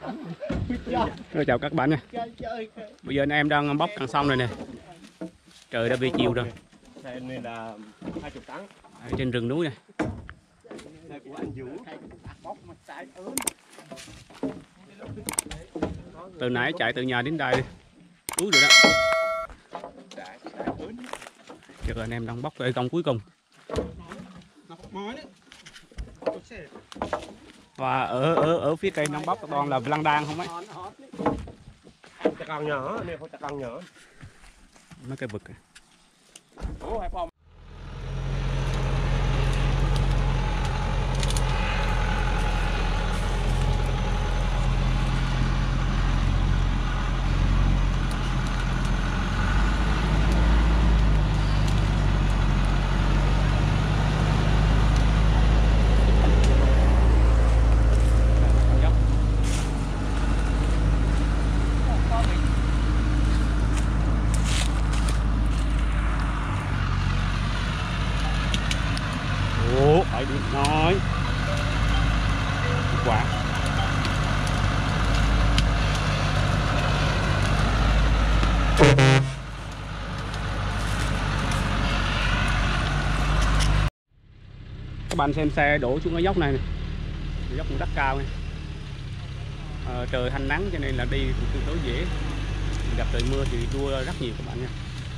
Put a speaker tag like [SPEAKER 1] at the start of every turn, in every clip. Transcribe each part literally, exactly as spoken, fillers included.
[SPEAKER 1] Rồi chào các bạn nha. Bây giờ anh em đang bóc càng xong rồi nè. Trời đã về chiều rồi.
[SPEAKER 2] Này là hai chục tấn.
[SPEAKER 1] Ở trên rừng núi này.
[SPEAKER 2] Này của anh Vũ.
[SPEAKER 1] Từ nãy chạy từ nhà đến đây túi rồi đó. Giờ anh em đang bóc cái công cuối cùng. Và ở ở ở phía trên đang bóc toàn là lăng đan không ấy.
[SPEAKER 2] Chặt con nhỏ, này chặt con nhỏ.
[SPEAKER 1] Mấy cái vực. Ủa, phải đi nói quả. Các bạn xem xe đổ xuống cái dốc này, này. Dốc cũng đất cao này. À, trời hanh nắng cho nên là đi cũng tương đối dễ. Gặp trời mưa thì đua rất nhiều các bạn nha.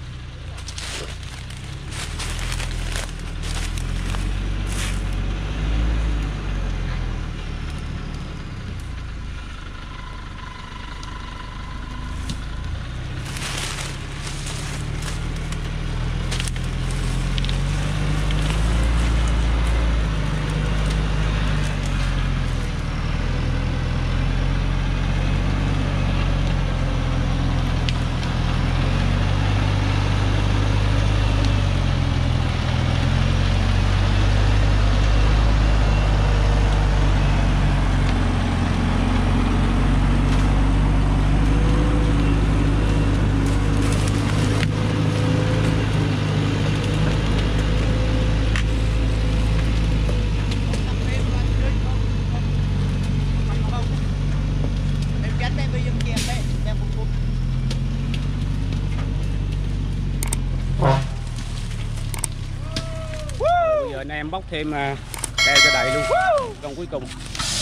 [SPEAKER 1] Bây giờ anh em bóc thêm đeo cho đầy luôn con cuối cùng.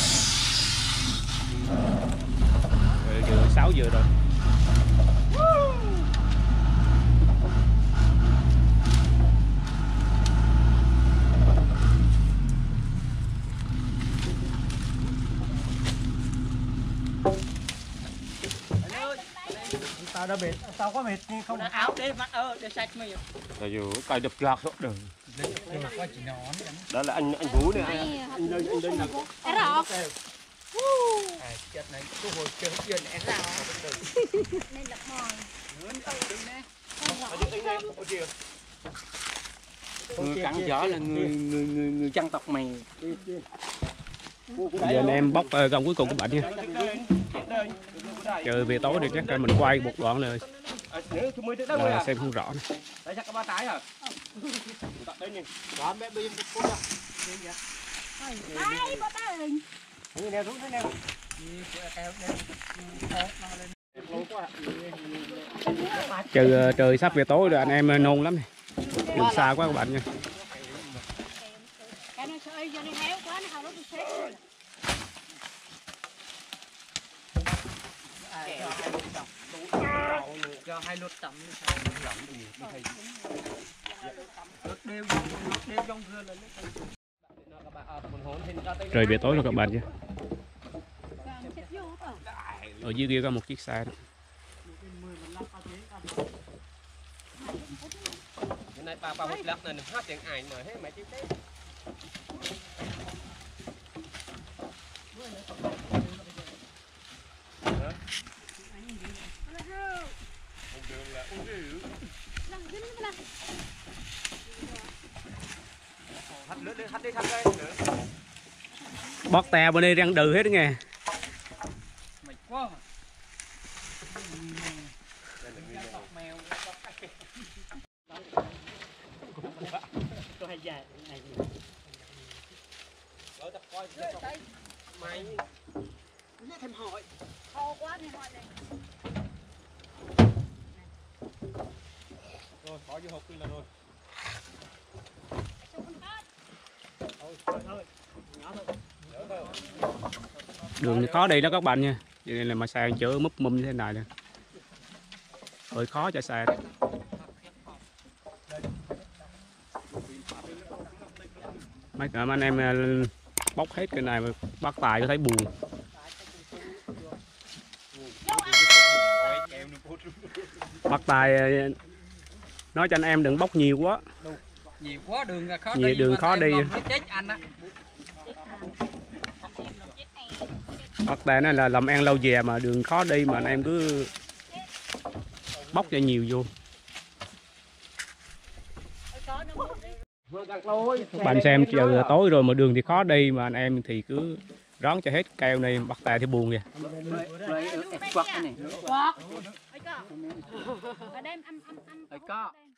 [SPEAKER 1] Rồi giờ sáu giờ rồi.
[SPEAKER 2] Tao đã mệt, tao có mệt nhưng không
[SPEAKER 3] mặc áo để mặc ơ để sạch mình.
[SPEAKER 2] là dù cài đập lạc đó đời. Đó là anh anh Vũ này, anh đây anh đây là
[SPEAKER 3] Em rõ.
[SPEAKER 4] Chết này, tôi hồi chơi chuyện em ra
[SPEAKER 3] Nên lập mòn.
[SPEAKER 4] Người cắn gió là người người người người dân tộc mày.
[SPEAKER 1] Bây giờ anh em bóc công cuối cùng các bạn nha. Trời về tối thì chắc mình quay một đoạn rồi là xem không rõ này.
[SPEAKER 2] Đấy chắc có ba trái à? Đây nhìn.
[SPEAKER 4] Đó mẹ bây giờ cô đó.
[SPEAKER 3] Đây, bố ta ơi.
[SPEAKER 2] Thấy nè, thấy nè.
[SPEAKER 1] Trời trời sắp về tối rồi anh em nôn lắm này. Đường xa quá các bạn nha.
[SPEAKER 3] Cái nó sợi cho nó héo quá nó không nó xếp.
[SPEAKER 4] Cho hai lượt tầm đều đều trong gương là
[SPEAKER 1] Trời về tối rồi các bạn nha. Ở dưới kia có một chiếc xe đó.
[SPEAKER 2] Cái này bà bà hút lắc này hát tiếng ảnh mà hết mày chịu thế.
[SPEAKER 1] Bót tè bên đây răng đừ hết đó nghe.
[SPEAKER 4] mày quá.
[SPEAKER 3] Tôi hay dài này.
[SPEAKER 2] Mày
[SPEAKER 4] thêm hỏi.
[SPEAKER 3] Khô quá thì hỏi này.
[SPEAKER 2] Rồi, bỏ vô hộp kia là rồi.
[SPEAKER 3] Cho con cát.
[SPEAKER 4] Thôi, thôi, thôi. Nhỏ thôi.
[SPEAKER 2] Nhớ thôi.
[SPEAKER 1] Đường thì khó đi đó các bạn nha, cho nên là mà xe chở múp mum như thế này nè, hơi khó cho xe. Mấy cả anh em bóc hết cái này mà bác Tài có thấy buồn. Bác Tài nói cho anh em đừng bóc nhiều quá.
[SPEAKER 4] Nhiều quá đường khó
[SPEAKER 1] Nhiều
[SPEAKER 4] đi.
[SPEAKER 1] đường khó đi.
[SPEAKER 4] Chết anh á.
[SPEAKER 1] Bác Tài nói là làm ăn lâu về mà đường khó đi mà anh em cứ bóc cho nhiều vô. Bạn xem giờ tối rồi mà đường thì khó đi mà anh em thì cứ rón cho hết keo này, Bác Tài thì buồn kìa.
[SPEAKER 4] Quạt này.
[SPEAKER 3] Quạt. Ở đây ăn ăn ăn.
[SPEAKER 4] Ở có.